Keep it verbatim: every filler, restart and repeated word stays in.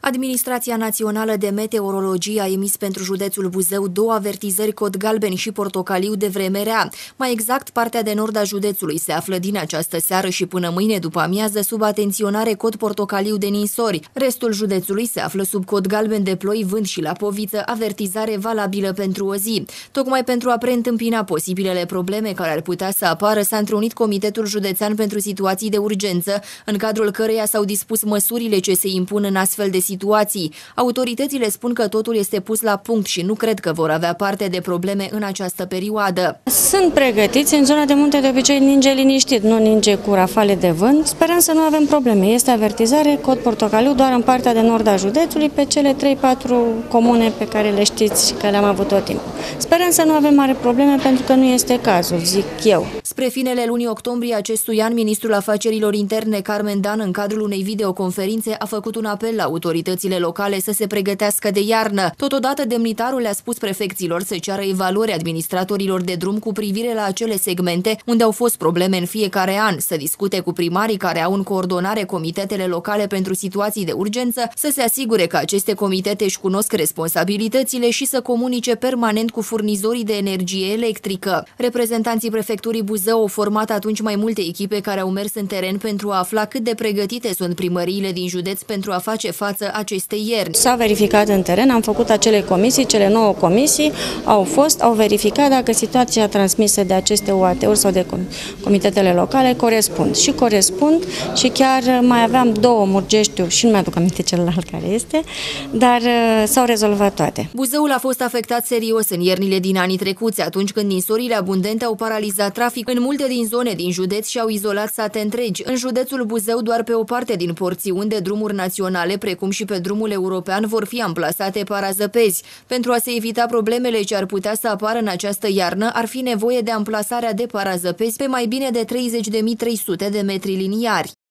Administrația Națională de Meteorologie a emis pentru județul Buzău două avertizări cod galben și portocaliu de vreme rea. Mai exact, partea de nord a județului se află din această seară și până mâine după amiază sub atenționare cod portocaliu de ninsori. Restul județului se află sub cod galben de ploi, vânt și lapoviță, avertizare valabilă pentru o zi. Tocmai pentru a preîntâmpina posibilele probleme care ar putea să apară, s-a întrunit Comitetul Județean pentru Situații de Urgență, în cadrul căreia s-au dispus măsurile ce se impun în astfel de situații. Autoritățile spun că totul este pus la punct și nu cred că vor avea parte de probleme în această perioadă. Sunt pregătiți, în zona de munte de obicei ninge liniștit, nu ninge cu rafale de vânt. Sperăm să nu avem probleme. Este avertizare cod portocaliu doar în partea de nord a județului, pe cele trei patru comune pe care le știți că le-am avut tot timpul. Sperăm să nu avem mari probleme pentru că nu este cazul, zic eu. Spre finele lunii octombrie acestui an, Ministrul Afacerilor Interne Carmen Dan, în cadrul unei videoconferințe, a făcut un apel la autoritățile locale să se pregătească de iarnă. Totodată, demnitarul le-a spus prefecților să ceară evaluări administratorilor de drum cu privire la acele segmente unde au fost probleme în fiecare an, să discute cu primarii care au în coordonare comitetele locale pentru situații de urgență, să se asigure că aceste comitete își cunosc responsabilitățile și să comunice permanent cu furnizorii de energie electrică. Reprezentanții prefecturii Buzău au format atunci mai multe echipe care au mers în teren pentru a afla cât de pregătite sunt primăriile din județ pentru a face față acestei ierni. S-a verificat în teren, am făcut acele comisii, cele nouă comisii au fost, au verificat dacă situația transmisă de aceste U A T-uri sau de comitetele locale corespund. Și corespund și chiar mai aveam două, Murgeștiu și nu mi-aduc aminte celălalt care este, dar s-au rezolvat toate. Buzăul a fost afectat serios în iernile din anii trecuți, atunci când ninsorile abundente au paralizat trafic în multe din zone din județ și au izolat sate întregi. În județul Buzău, doar pe o parte din porțiuni de drumuri naționale, precum și pe drumul european, vor fi amplasate parazăpezi. Pentru a se evita problemele ce ar putea să apară în această iarnă, ar fi nevoie de amplasarea de parazăpezi pe mai bine de treizeci de mii trei sute de metri liniari.